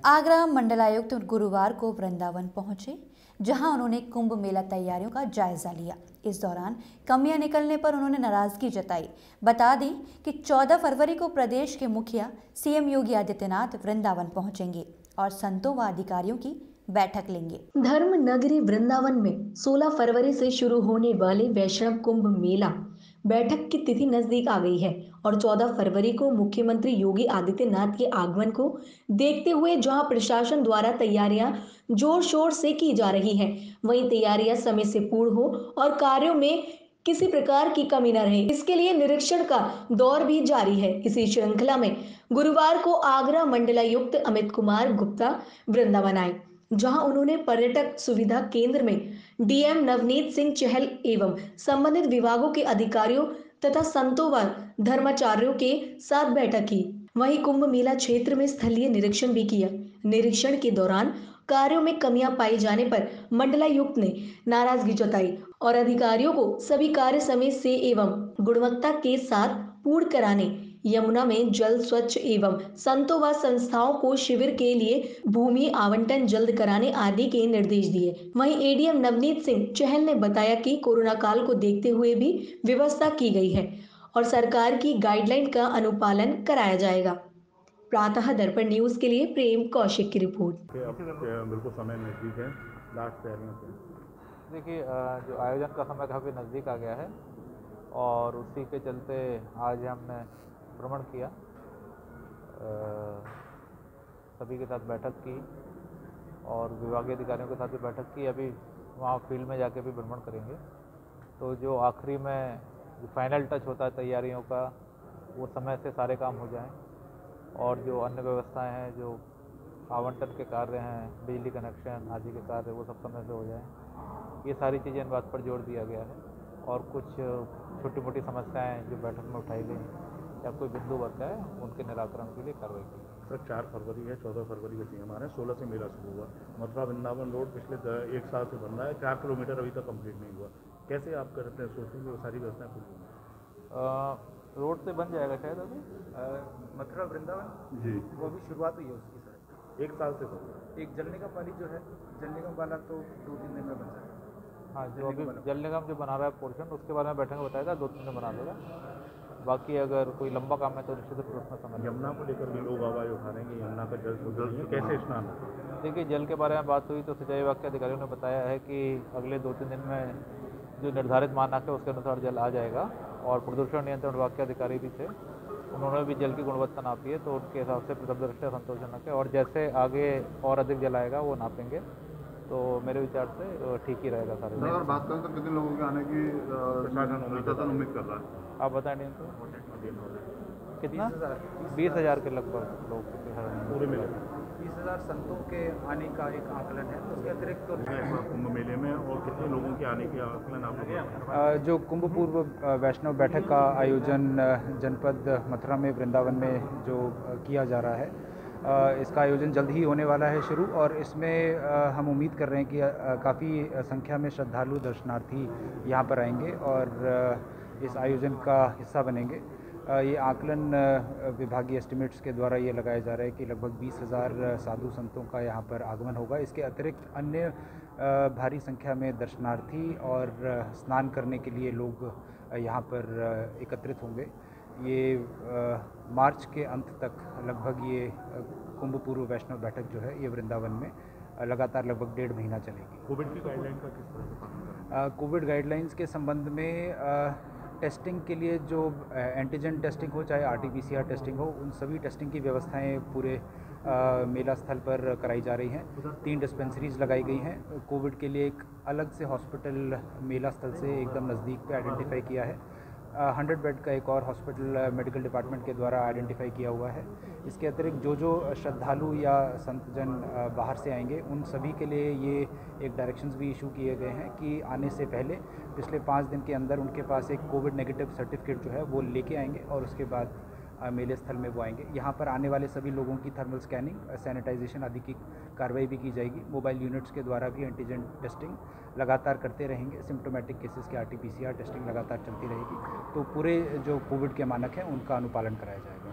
आगरा मंडलायुक्त गुरुवार को वृंदावन पहुंचे, जहां उन्होंने कुंभ मेला तैयारियों का जायजा लिया। इस दौरान कमियां निकलने पर उन्होंने नाराजगी जताई। बता दें कि 14 फरवरी को प्रदेश के मुखिया सीएम योगी आदित्यनाथ वृंदावन पहुंचेंगे और संतों व अधिकारियों की बैठक लेंगे। धर्म नगरी वृंदावन में 16 फरवरी से शुरू होने वाले वैष्णव कुंभ मेला बैठक की तिथि नजदीक आ गई है और 14 फरवरी को मुख्यमंत्री योगी आदित्यनाथ के आगमन को देखते हुए जहां प्रशासन द्वारा तैयारियां जोर शोर से की जा रही हैं, वहीं तैयारियां समय से पूर्ण हो और कार्यों में किसी प्रकार की कमी न रहे, इसके लिए निरीक्षण का दौर भी जारी है। इसी श्रृंखला में गुरुवार को आगरा मंडलायुक्त अमित कुमार गुप्ता वृंदावन आए, जहां उन्होंने पर्यटक सुविधा केंद्र में डीएम नवनीत सिंह चहल एवं संबंधित विभागों के अधिकारियों तथा संतों व धर्माचार्यों के साथ बैठक की। वहीं कुंभ मेला क्षेत्र में स्थलीय निरीक्षण भी किया। निरीक्षण के दौरान कार्यों में कमियां पाए जाने पर मंडलायुक्त ने नाराजगी जताई और अधिकारियों को सभी कार्य समय से एवं गुणवत्ता के साथ पूर्ण कराने, यमुना में जल स्वच्छ एवं संतों व संस्थाओं को शिविर के लिए भूमि आवंटन जल्द कराने आदि के निर्देश दिए। वहीं एडीएम नवनीत सिंह चहल ने बताया कि कोरोना काल को देखते हुए भी व्यवस्था की गई है और सरकार की गाइडलाइन का अनुपालन कराया जाएगा। प्रातः दर्पण न्यूज के लिए प्रेम कौशिक की रिपोर्ट। बिल्कुल समय नजदीक है, लास्ट तैयारियों पे देखिए, जो आयोजन का समय काफ़ी नज़दीक आ गया है और उसी के चलते आज हमने भ्रमण किया, सभी के साथ बैठक की और विभागीय अधिकारियों के साथ भी बैठक की। अभी वहाँ फील्ड में जाके भी भ्रमण करेंगे, तो जो आखिरी में जो फाइनल टच होता है तैयारियों का, वो समय से सारे काम हो जाएं और जो अन्य व्यवस्थाएं हैं, जो आवंटन के कार्य हैं, बिजली कनेक्शन आदि के कार्य, वो सब समय से हो जाएं। ये सारी चीज़ें इन बात पर जोर दिया गया है और कुछ छोटी मोटी समस्याएं जो बैठक में उठाई गई या कोई बिंदु बचा है, उनके निराकरण के लिए कार्रवाई की। सर 4 फरवरी है, 14 फरवरी का सीएम आ रहे हैं, 16 से मेला शुरू हुआ। मथुरा वृंदावन रोड पिछले 1 साल से बन रहा है, 4 किलोमीटर अभी तक कंप्लीट नहीं हुआ। कैसे आप करते हैं, सोचते हैं वो सारी व्यवस्थाएं पूरी रोड से बन जाएगा शायद अभी मथुरा वृंदावन जी, वो भी शुरुआत हुई है उसकी सर। 1 साल से तो एक जल निगम वाली जो है, जल निगम वाला तो 2-3 दिन में बन जाएगा। हाँ, जो अभी जल निगम जो बना रहा है पोर्शन, उसके बारे में बैठक में बताया था 2-3 दिन बना देगा। बाकी अगर कोई लंबा काम है तो निश्चित रूप में समय। यमुना को लेकर भी लोग आवाज़ उठा रहे हैं कि यमुना का जल कैसे स्नान है। देखिए, जल के बारे में बात हुई तो सिंचाई विभाग के अधिकारियों ने बताया है कि अगले 2-3 दिन में जो निर्धारित मानक है उसके अनुसार जल आ जाएगा और प्रदूषण नियंत्रण विभाग के अधिकारी भी थे, उन्होंने भी जल की गुणवत्ता नापी है, तो उनके हिसाब से प्रथम दृष्टया संतोषजनक है और जैसे आगे और अधिक जल आएगा वो नापेंगे, तो मेरे विचार से ठीक ही रहेगा सारे। अगर बात करें तो कितने लोगों के आने की प्रशासन उम्मीद कर रहा है? आप बताएं नहीं तो कितना 20,000 के लगभग लोग पूरे मेले 20,000 संतों के आने का एक आकलन है। उसके अतिरिक्त तो कुंभ मेले में और कितने लोगों के आने के आकलन आप जो कुंभ पूर्व वैष्णव बैठक का आयोजन जनपद मथुरा में वृंदावन में जो किया जा रहा है, इसका आयोजन जल्द ही होने वाला है शुरू और इसमें हम उम्मीद कर रहे हैं कि काफ़ी संख्या में श्रद्धालु दर्शनार्थी यहाँ पर आएंगे और इस आयोजन का हिस्सा बनेंगे। ये आकलन विभागीय एस्टिमेट्स के द्वारा ये लगाया जा रहा है कि लगभग 20,000 साधु संतों का यहाँ पर आगमन होगा। इसके अतिरिक्त अन्य भारी संख्या में दर्शनार्थी और स्नान करने के लिए लोग यहाँ पर एकत्रित होंगे। ये मार्च के अंत तक लगभग ये कुंभ पूर्व वैष्णव बैठक जो है ये वृंदावन में लगातार लगभग 1.5 महीना चलेगी। कोविड की गाइडलाइन का किस तरह से पालन? कोविड गाइडलाइंस के संबंध में टेस्टिंग के लिए जो एंटीजन टेस्टिंग हो चाहे आरटीपीसीआर टेस्टिंग हो, उन सभी टेस्टिंग की व्यवस्थाएं पूरे मेला स्थल पर कराई जा रही हैं। 3 डिस्पेंसरीज लगाई गई हैं। कोविड के लिए एक अलग से हॉस्पिटल मेला स्थल से एकदम नज़दीक पे आइडेंटिफाई किया है। 100 बेड का एक और हॉस्पिटल मेडिकल डिपार्टमेंट के द्वारा आइडेंटिफाई किया हुआ है। इसके अतिरिक्त जो श्रद्धालु या संतजन बाहर से आएंगे उन सभी के लिए ये एक डायरेक्शंस भी इशू किए गए हैं कि आने से पहले पिछले 5 दिन के अंदर उनके पास एक कोविड नेगेटिव सर्टिफिकेट जो है वो लेके आएंगे और उसके बाद मेले स्थल में वो आएंगे। यहाँ पर आने वाले सभी लोगों की थर्मल स्कैनिंग, सैनिटाइजेशन आदि की कार्रवाई भी की जाएगी। मोबाइल यूनिट्स के द्वारा भी एंटीजन टेस्टिंग लगातार करते रहेंगे। सिम्प्टोमेटिक केसेस की आरटीपीसीआर टेस्टिंग लगातार चलती रहेगी। तो पूरे जो कोविड के मानक हैं उनका अनुपालन कराया जाएगा।